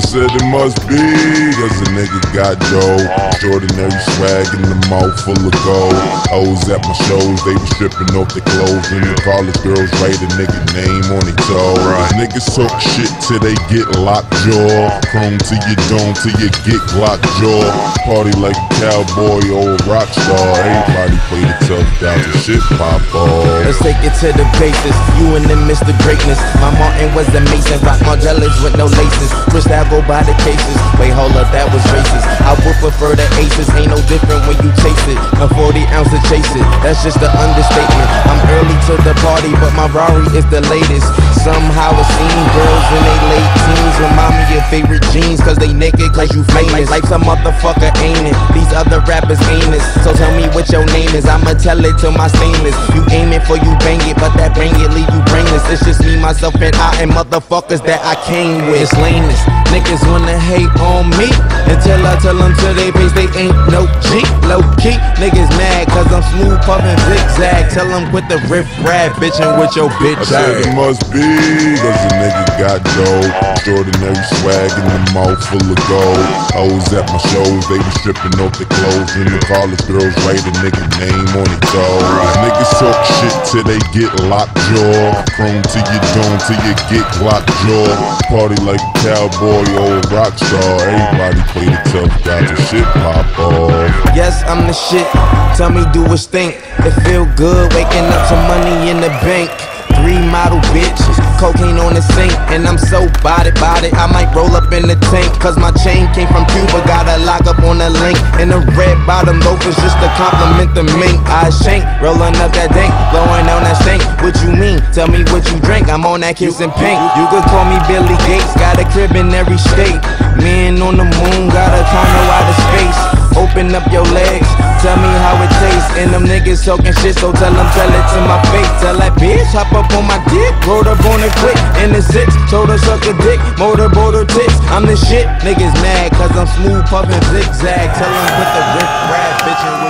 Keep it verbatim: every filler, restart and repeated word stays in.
said it must be, cause a nigga got dough. Extraordinary swag in the mouth full of gold. Hoes at my shows, they be stripping off their clothes. And the college girls write a nigga name on their toe. Right. Niggas talk shit till they get locked jaw. Chrome to your dome till you get locked jaw. Party like a cowboy or a rock star. Everybody play the tough guys and shit pop off. Let's take it to the basis. You and them Mister Greatness. My Martin was the Mason. Rock Margielas with no laces. Crystal go by the cases. Wait, hold up, that was racist. I would prefer the aces. Ain't no different when you chase it. A forty ounce to chase it. That's just an understatement. I'm early to the party, but my Rari is the latest. Somehow it seems girls in they late teens remind me of favorite jeans, cause they naked, cause you famous. Life's a motherfucker, ain't it? These other rappers ain't it. So tell me what your name is, I'ma tell it to my stainless. You aim it for you bang it, but that bang it leave you brainless. It's just me, myself, and I, and motherfuckers that I came with. It's lameness. Niggas wanna hate on me until I tell them to they face they ain't no G. Low key, niggas mad cause I'm smooth puffin' zigzag. Tell them quit the riff rap bitchin' with your bitch. I said it must be, cause a nigga got dough. Extraordinary swag in the mouth full of gold. Hoes at my shows, they be stripping off their clothes. And the college girls write a nigga name on their toe. Niggas talk shit till they get locked jaw. Chrome to your dome till you get locked jaw. Party like a cowboy or a rock star. Everybody play the tough guys and shit pop off. Yes, I'm the shit. Tell me, do it stink? It feel good waking up some money in the bank. Three model bitches, cocaine on the sink, and I'm so body body. I might roll up in the tank, cause my chain came from Cuba. Got a lock up on the link, and the red bottom loafers just to compliment the mink. I shank, rolling up that dank, blowing on that stank. What you mean? Tell me what you drink. I'm on that kissing pink. You could call me Billy Gates, got a crib in every state. Man on the moon, got a condo out of space. Open up your legs, tell me how it tastes. And them niggas talking shit, so tell them, tell it to my face. Tell that bitch, hop up on my dick, rolled up on it quick. In the six, told her suck a dick, motorboat her tits. I'm the shit, niggas mad, cause I'm smooth puffin' zigzag. Tell them put the riff rap, bitch.